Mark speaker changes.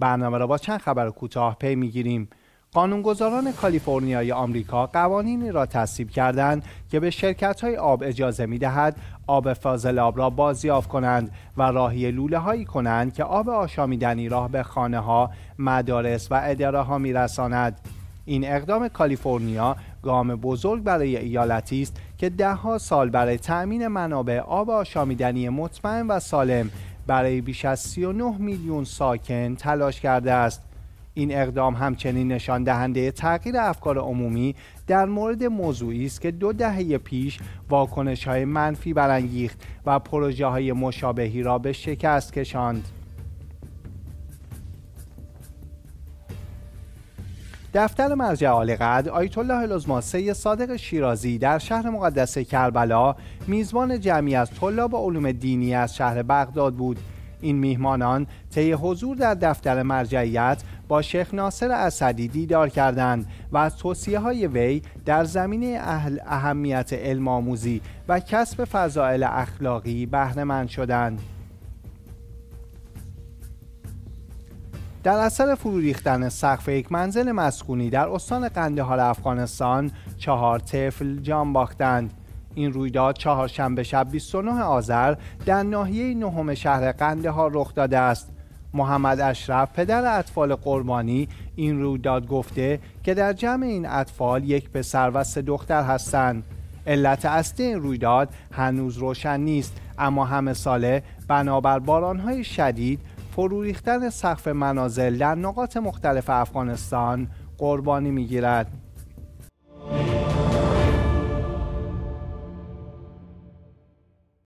Speaker 1: برنامه را با چند خبر کوتاه پی میگیریم. قانونگذاران کالیفرنیای آمریکا قوانینی را تصویب کردند که به شرکت‌های آب اجازه می‌دهد آب فاضلاب را بازیافت کنند و راهی لوله‌هایی کنند که آب آشامیدنی را به خانه‌ها، مدارس و اداره‌ها می‌رساند. این اقدام کالیفرنیا گام بزرگ برای ایالتی است که ده‌ها سال برای تأمین منابع آب آشامیدنی مطمئن و سالم برای بیش از 39 میلیون ساکن تلاش کرده است. این اقدام همچنین نشان دهنده تغییر افکار عمومی در مورد موضوعی است که 2 دهه پیش واکنش‌های منفی برانگیخت و پروژه‌های مشابهی را به شکست کشاند. دفتر مرجع عالی‌قدر آیت الله العظمی سید صادق شیرازی در شهر مقدس کربلا میزبان جمعی از طلاب علوم دینی از شهر بغداد بود. این میهمانان طی حضور در دفتر مرجعیت با شیخ ناصر اسدی دیدار کردند و از توصیه‌های وی در زمینه اهمیت علم آموزی و کسب فضائل اخلاقی بهره مند شدند. در اثر فرو ریختن سقف یک منزل مسکونی در استان قندهار افغانستان 4 طفل جان باختند. این رویداد چهارشنبه شب 29 آذر در ناحیه 9 شهر قندهار رخ داده است. محمد اشرف پدر اطفال قربانی این رویداد گفته که در جمع این اطفال 1 پسر و 3 دختر هستند. علت اصلی این رویداد هنوز روشن نیست، اما همه ساله بنابر بارانهای شدید فرو ریختن سقف منازل در نقاط مختلف افغانستان قربانی می‌گیرد.